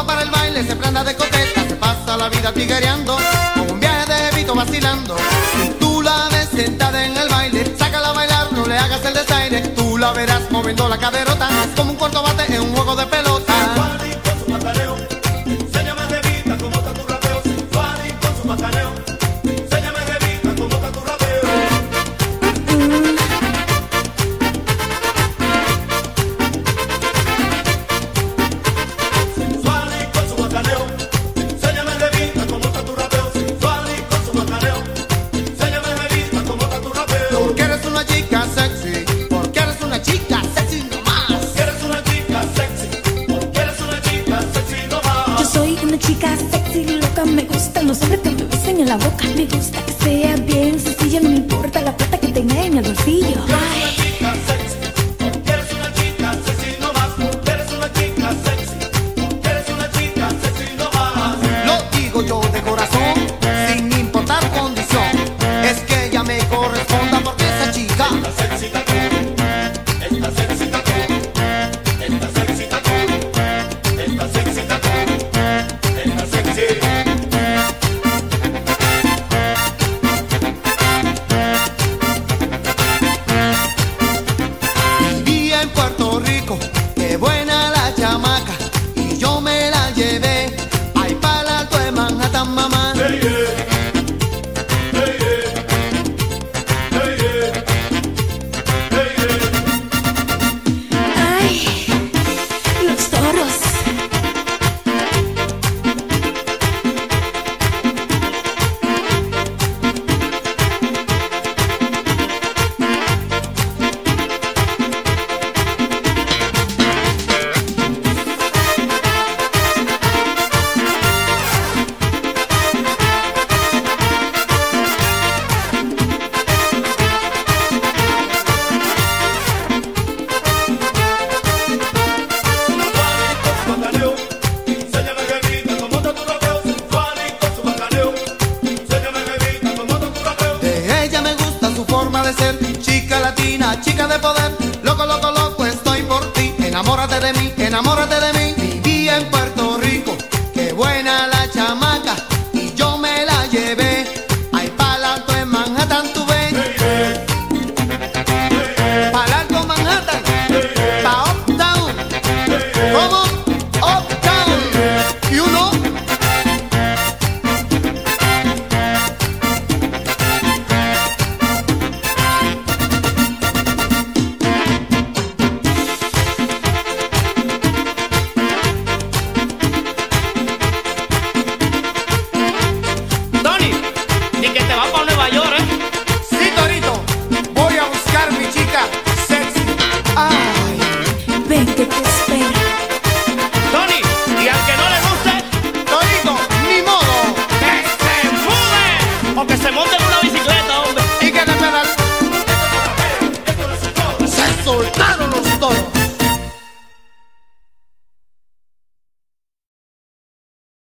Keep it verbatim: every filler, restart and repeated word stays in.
va para el baile, se prenda de coqueta, se pasa la vida tiguereando, con un viaje de Vito vacilando. Si tú la ves sentada en el baile, sácala a bailar, no le hagas el desaire. Tú la verás moviendo la caderota, es como un corto bate en un juego de pelota. Sensual y con su macaneo, enséñame jevita cómo está tu rapeo. Sensual y con su macaneo, enséñame jevita cómo está tu rapeo. Sensual y con su macaneo, enséñame jevita cómo está tu rapeo. Sensual y con su macaneo, enséñame jevita cómo está tu rapeo. Porque eres una chica sexy, porque eres una chica sexy nomás. Porque eres una chica sexy, porque eres una chica sexy nomás. Yo soy una chica sexy, loca, me gustan los hombres que me besen en la boca. Me gusta que sea bien sencilla, no me importa la plata que tenga en el bolsillo. Una chica sexy, porque eres una chica sexy nomás. Porque eres una chica sexy, porque eres una chica sexy nomás. Lo digo yo de corazón, sin importar condición, es que ella me corresponda porque esa chica Esta sexy tatu, esta sexy tatu, esta sexy tatu, esta sexy tatu, esta sexy. vivía en Puerto Rico, qué buena la chamaca, y yo me la llevé, ahí para el alto de Manhattan, mamá. Hey yeah, hey yeah, hey yeah, hey yeah. Ay, los toros. Enséñame jevita cómo está tu rapeo. Sensual y con su macaneo, enséñame jevita cómo está tu rapeo. De ella me gusta su forma de ser, chica latina, chica de poder. Loco, loco, loco, estoy por ti. Enamórate de mí, enamórate de mí. Vivía en Puerto Rico, qué buena la chamaca, y yo me la llevé. Ahí para el alto en Manhattan tú ves, Hey yeah, para el alto Manhattan, hey yeah, pa' Uptown, hey yeah. como Uptown, y uno. Tony, ni que te vas para Nueva York, ¿eh? Sí, Torito, voy a buscar mi chica sexy. Ay. Ven que te espero. Tony, y al que no le guste, Torito, ni modo. ¡que se mude! O que se monte en una bicicleta, hombre. Y que de pedal se soltaron los toros.